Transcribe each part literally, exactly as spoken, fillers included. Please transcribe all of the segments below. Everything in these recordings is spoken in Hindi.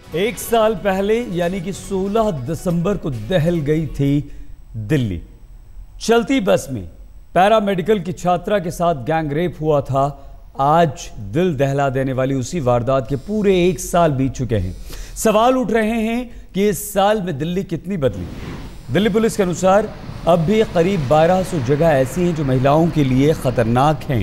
एक साल पहले यानी कि सोलह दिसंबर को दहल गई थी दिल्ली। चलती बस में पैरामेडिकल की छात्रा के साथ गैंगरेप हुआ था। आज दिल दहला देने वाली उसी वारदात के पूरे एक साल बीत चुके हैं। सवाल उठ रहे हैं कि इस साल में दिल्ली कितनी बदली। दिल्ली पुलिस के अनुसार अब भी करीब बारह सौ जगह ऐसी हैं जो महिलाओं के लिए खतरनाक हैं।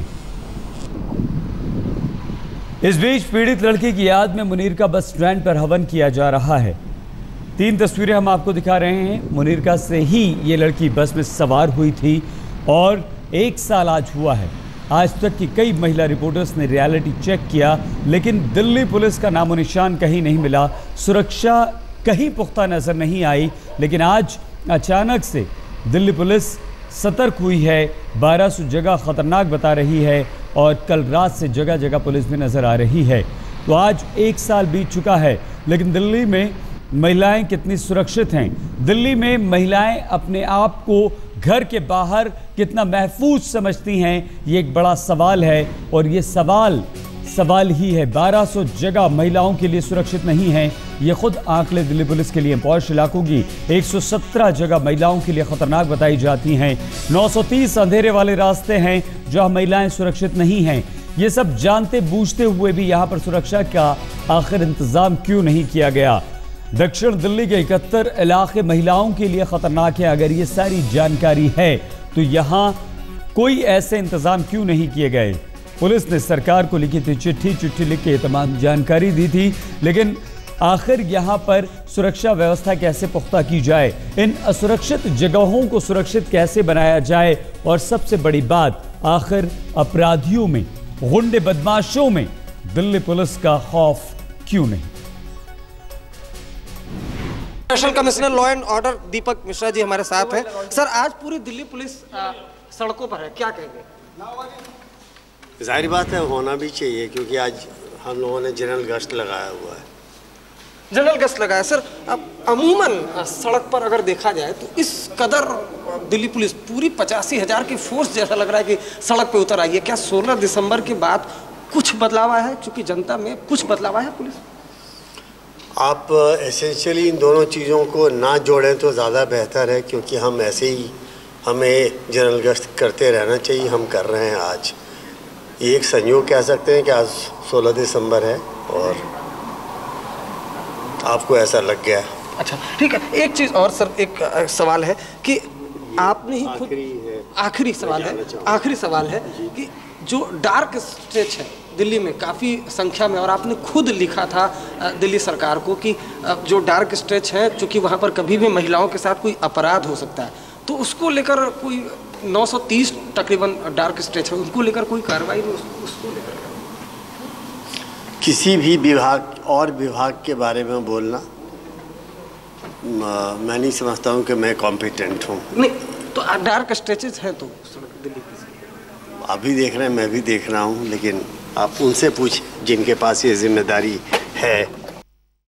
इस बीच पीड़ित लड़की की याद में मुनीर का बस स्टैंड पर हवन किया जा रहा है। तीन तस्वीरें हम आपको दिखा रहे हैं। मुनीर का से ही ये लड़की बस में सवार हुई थी और एक साल आज हुआ है। आज तक की कई महिला रिपोर्टर्स ने रियलिटी चेक किया, लेकिन दिल्ली पुलिस का नामो निशान कहीं नहीं मिला। सुरक्षा कहीं पुख्ता नजर नहीं आई, लेकिन आज अचानक से दिल्ली पुलिस सतर्क हुई है। बारह सौ जगह खतरनाक बता रही है और कल रात से जगह जगह पुलिस भी नजर आ रही है। तो आज एक साल बीत चुका है, लेकिन दिल्ली में महिलाएं कितनी सुरक्षित हैं? दिल्ली में महिलाएं अपने आप को घर के बाहर कितना महफूज समझती हैं, ये एक बड़ा सवाल है। और ये सवाल सवाल ही है। बारह सौ जगह महिलाओं के लिए सुरक्षित नहीं है। ये खुद आंकड़े दिल्ली पुलिस के लिए पॉश इलाकों की एक सौ सत्रह जगह महिलाओं के लिए खतरनाक बताई जाती हैं। नौ सौ तीस अंधेरे वाले रास्ते हैं जहां महिलाएं सुरक्षित नहीं हैं। ये सब जानते बूझते हुए भी यहां पर सुरक्षा का आखिर इंतजाम क्यों नहीं किया गया? दक्षिण दिल्ली के इकहत्तर इलाके महिलाओं के लिए खतरनाक है। अगर ये सारी जानकारी है तो यहाँ कोई ऐसे इंतजाम क्यों नहीं किए गए? पुलिस ने सरकार को लिखी थी चिट्ठी चिट्ठी लिख के तमाम जानकारी दी थी, लेकिन आखिर यहाँ पर सुरक्षा व्यवस्था कैसे पुख्ता की जाए, इन असुरक्षित जगहों को सुरक्षित कैसे बनाया जाए, और सबसे बड़ी बात आखिर अपराधियों में, गुंडे बदमाशों में दिल्ली पुलिस का खौफ क्यों नहीं? Special commissioner law and order Deepak Mishra ji हमारे साथ हैं। सर, आज पूरी दिल्ली पुलिस आ, सड़कों पर है, क्या कहेंगे? जाहिर बात है, होना भी चाहिए, क्योंकि आज हम लोगों ने जनरल गश्त लगाया हुआ है। जनरल गश्त लगाया सर। अब अमूमन सड़क पर अगर देखा जाए तो इस कदर दिल्ली पुलिस पूरी पचासी हजार की फोर्स जैसा लग रहा है कि सड़क पे उतर आई है। क्या सोलह दिसंबर के बाद कुछ बदलाव आया है? क्योंकि जनता में कुछ बदलाव आया है पुलिस। आप एसेंशियली इन दोनों चीज़ों को ना जोड़ें तो ज़्यादा बेहतर है, क्योंकि हम ऐसे ही हमें जनरल गश्त करते रहना चाहिए। हम कर रहे हैं। आज ये एक संयोग कह सकते हैं कि आज सोलह दिसंबर है और आपको ऐसा लग गया। अच्छा, ठीक है। एक चीज़ और सर, एक सवाल है कि आपने ही खुद आखिरी सवाल है आखिरी सवाल है कि जो डार्क स्ट्रेच है दिल्ली में काफ़ी संख्या में, और आपने खुद लिखा था दिल्ली सरकार को कि जो डार्क स्ट्रेच है, चूँकि वहाँ पर कभी भी महिलाओं के साथ कोई अपराध हो सकता है, तो उसको लेकर कोई नौ सौ तीस तकरीबन डार्क स्ट्रेच है, उनको लेकर कोई कार्रवाई नहीं? उसको लेकर किसी भी विभाग और विभाग के बारे में बोलना मैं नहीं समझता हूँ कि मैं कॉम्पिटेंट हूँ। नहीं तो डार्क स्ट्रेचेस हैं तो दिल्ली की आप भी देख रहे हैं, मैं भी देख रहा हूँ, लेकिन आप उनसे पूछ जिनके पास ये जिम्मेदारी है।